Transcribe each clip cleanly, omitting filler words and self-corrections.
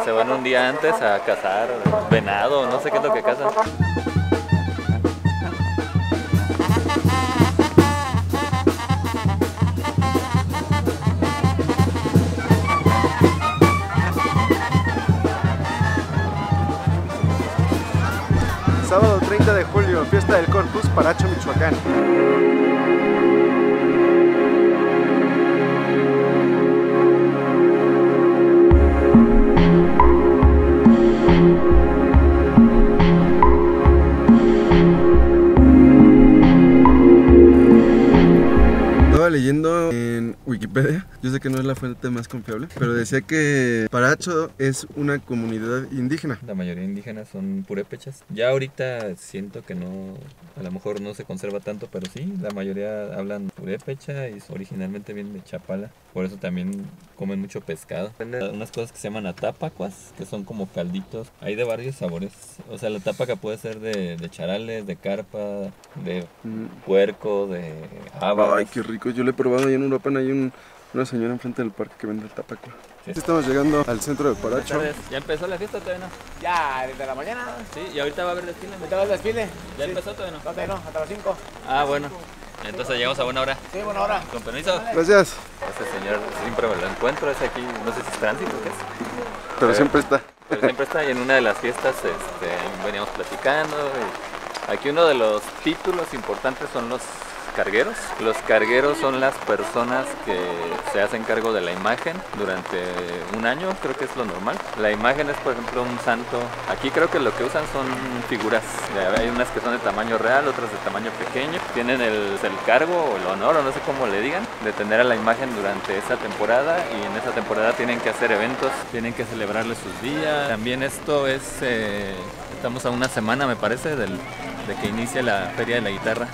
Se van un día antes a cazar venado, no sé qué es lo que cazan. Sábado 30 de julio, fiesta del Corpus, Paracho, Michoacán. Estaba leyendo en Wikipedia, yo sé que no es la fuente más confiable, pero decía que Paracho es una comunidad indígena. La mayoría de indígenas son purépechas. Ya ahorita siento que no, a lo mejor no se conserva tanto, pero sí, la mayoría hablan purépecha y originalmente vienen de Chapala. Por eso también comen mucho pescado. Venden unas cosas que se llaman atapacuas, que son como calditos. Hay de varios sabores. O sea, la atapaca puede ser de charales, de carpa, de puerco, de habas. Ay, qué rico. Yo lo he probado ahí en Uruapan. Hay una señora enfrente del parque que vende el tapaco. Sí. Estamos llegando al centro de Paracho. ¿Ya empezó la fiesta o todavía no? Ya, desde la mañana. Sí, y ahorita va a haber desfile. ¿Me el desfile? ¿Ya Sí. empezó o todavía no? No, todavía no, hasta las 5. Ah, bueno. Entonces llegamos a buena hora. Sí, buena hora. Con permiso. Gracias. Este señor siempre me lo encuentro, es aquí, no sé si es tránsito o qué es. Pero siempre está. Pero siempre está y en una de las fiestas veníamos platicando. Y aquí uno de los títulos importantes son los cargueros. Los cargueros son las personas que se hacen cargo de la imagen durante un año, creo que es lo normal. La imagen es, por ejemplo, un santo. Aquí creo que lo que usan son figuras. Hay unas que son de tamaño real, otras de tamaño pequeño. Tienen el cargo o el honor, o no sé cómo le digan, de tener a la imagen durante esa temporada, y en esa temporada tienen que hacer eventos, tienen que celebrarle sus días. También esto es, estamos a una semana, me parece, de que inicie la Feria de la Guitarra.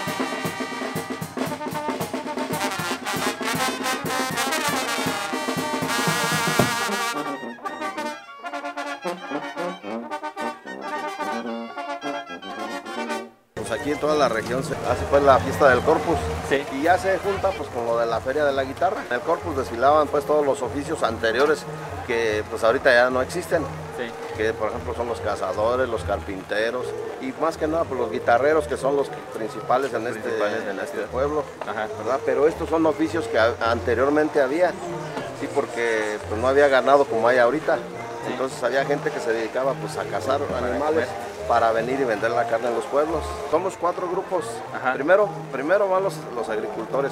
Aquí en toda la región se hace pues la fiesta del Corpus. Sí. Y ya se junta pues con lo de la feria de la guitarra. En el Corpus desfilaban pues todos los oficios anteriores que pues ahorita ya no existen. Sí. Que por ejemplo son los cazadores, los carpinteros y más que nada pues los guitarreros, que son los principales en este pueblo. Ajá. ¿Verdad? Pero estos son oficios que anteriormente había, sí, porque pues no había ganado como hay ahorita. Sí. Entonces había gente que se dedicaba pues a cazar animales para venir y vender la carne en los pueblos. Somos 4 grupos. Ajá. Primero van los agricultores.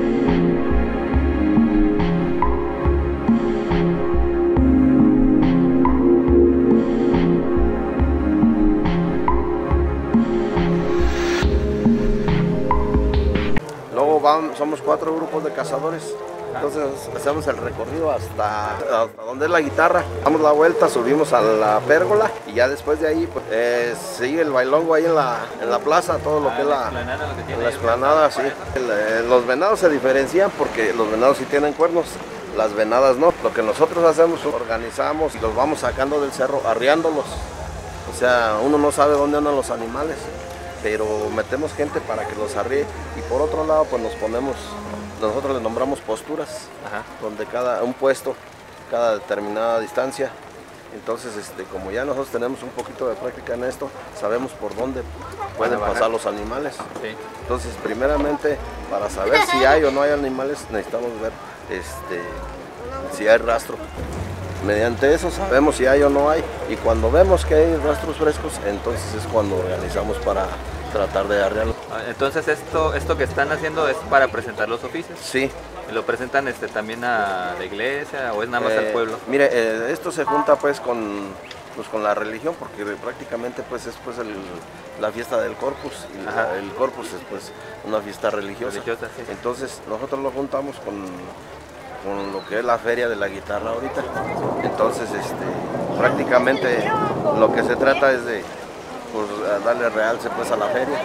Luego somos 4 grupos de cazadores. Entonces hacemos el recorrido hasta donde es la guitarra, damos la vuelta, subimos a la pérgola y ya después de ahí pues, sigue el bailongo ahí en la plaza, todo lo que es la explanada, sí. Los venados se diferencian porque los venados sí tienen cuernos, las venadas no. Lo que nosotros hacemos, organizamos y los vamos sacando del cerro, arriándolos. O sea, uno no sabe dónde andan los animales, pero metemos gente para que los arríe, y por otro lado pues nosotros le nombramos posturas. Ajá. Donde un puesto, cada determinada distancia. Entonces, como ya nosotros tenemos un poquito de práctica en esto, sabemos por dónde pueden pasar los animales. Sí. Entonces, primeramente, para saber si hay o no hay animales, necesitamos ver si hay rastro. Mediante eso sabemos si hay o no hay, y cuando vemos que hay rastros frescos, entonces es cuando organizamos para tratar de arrearlo. Entonces esto que están haciendo es para presentar los oficios. Sí. ¿Y lo presentan también a la iglesia o es nada más al pueblo? Mire, esto se junta pues con la religión, porque prácticamente pues es pues la fiesta del Corpus, y el Corpus es pues una fiesta religiosa. Sí. Entonces nosotros lo juntamos con lo que es la feria de la guitarra ahorita. Entonces prácticamente lo que se trata es de pues, darle realce pues a la feria.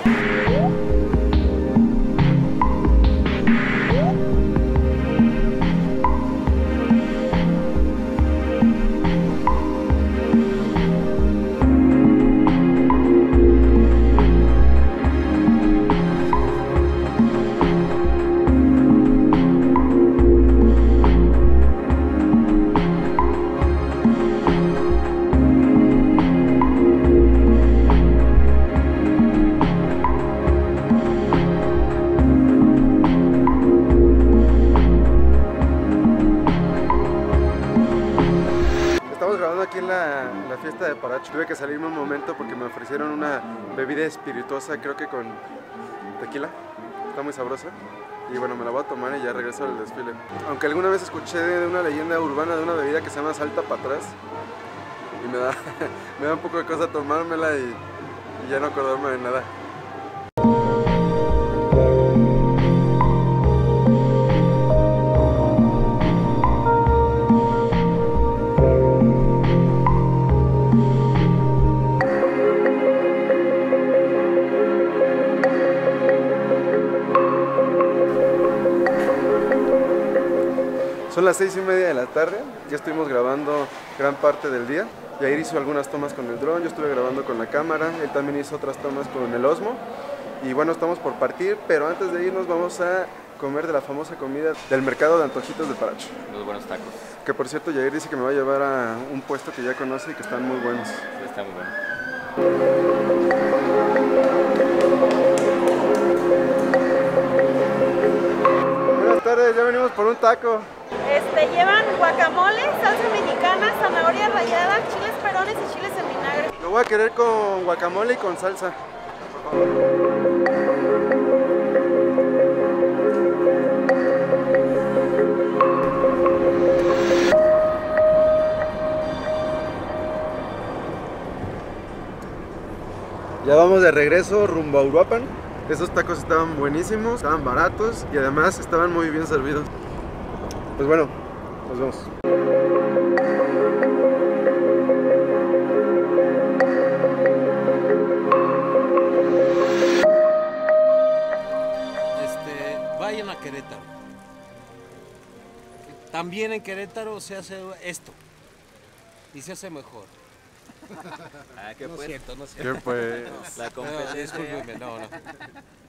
Estamos grabando aquí en la fiesta de Paracho. Tuve que salirme un momento porque me ofrecieron una bebida espirituosa, creo que con tequila. Está muy sabrosa. Y bueno, me la voy a tomar y ya regreso al desfile. Aunque alguna vez escuché de una leyenda urbana de una bebida que se llama salta para atrás. Y me da un poco de cosa tomármela y ya no acordarme de nada. Son las 6:30 de la tarde, ya estuvimos grabando gran parte del día. Yair hizo algunas tomas con el dron, yo estuve grabando con la cámara, él también hizo otras tomas con el Osmo. Y bueno, estamos por partir, pero antes de irnos vamos a comer de la famosa comida del mercado de antojitos de Paracho. Los buenos tacos. Que por cierto, Yair dice que me va a llevar a un puesto que ya conoce y que están muy buenos. Sí, está muy bueno. Buenas tardes, ya venimos por un taco. Llevan guacamole, salsa mexicana, zanahoria rallada, chiles perones y chiles en vinagre. Lo voy a querer con guacamole y con salsa. Ya vamos de regreso rumbo a Uruapan. Esos tacos estaban buenísimos, estaban baratos y además estaban muy bien servidos. Pues bueno, nos vemos. Vayan a Querétaro. También en Querétaro se hace esto y se hace mejor. ¿Qué No es pues? cierto, no es cierto. ¿Qué pues? La competencia. Discúlpeme, no.